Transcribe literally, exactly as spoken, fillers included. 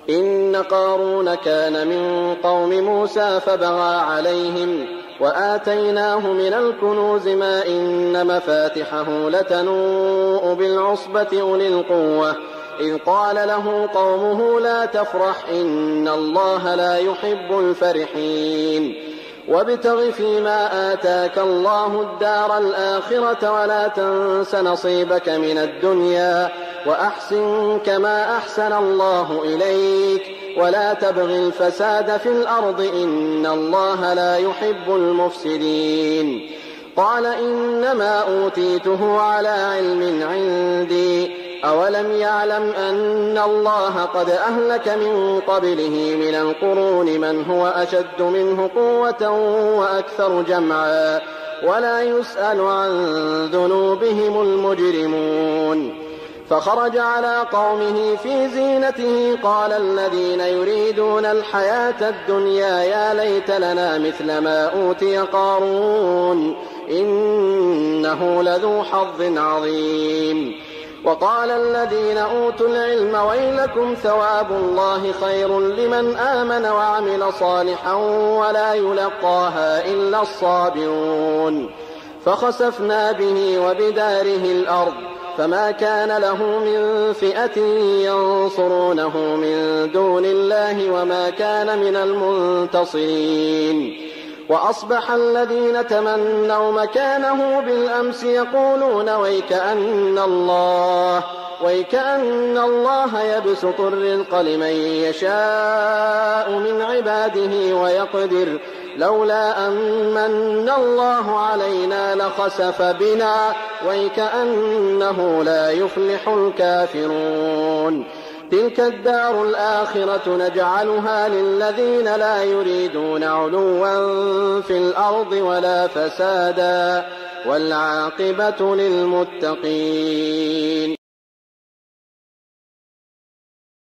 إن قارون كان من قوم موسى فبغى عليهم وآتيناه من الكنوز ما إن مفاتحه لتنوء بالعصبة أولي القوة إذ قال له قومه لا تفرح إن الله لا يحب الفرحين وابتغ فيما آتاك الله الدار الآخرة ولا تنس نصيبك من الدنيا وأحسن كما أحسن الله إليك ولا تبغ الفساد في الأرض إن الله لا يحب المفسدين قال إنما أوتيته على علم عندي أولم يعلم أن الله قد أهلك من قبله من القرون من هو أشد منه قوة وأكثر جمعا ولا يسأل عن ذنوبهم المجرمون فخرج على قومه في زينته قال الذين يريدون الحياة الدنيا يا ليت لنا مثل ما أوتي قارون إنه لذو حظ عظيم وقال الذين أوتوا العلم ويلكم ثواب الله خير لمن آمن وعمل صالحا ولا يلقاها إلا الصابرون فخسفنا به وبداره الأرض فما كان له من فئة ينصرونه من دون الله وما كان من المنتصرين وأصبح الذين تمنوا مكانه بالأمس يقولون ويكأن الله, ويكأن الله يبسط الرزق لمن يشاء من عباده ويقدر لولا أمن الله علينا لخسف بنا ويكأنه لا يفلح الكافرون تلك الدار الآخرة نجعلها للذين لا يريدون علوا في الأرض ولا فسادا والعاقبة للمتقين.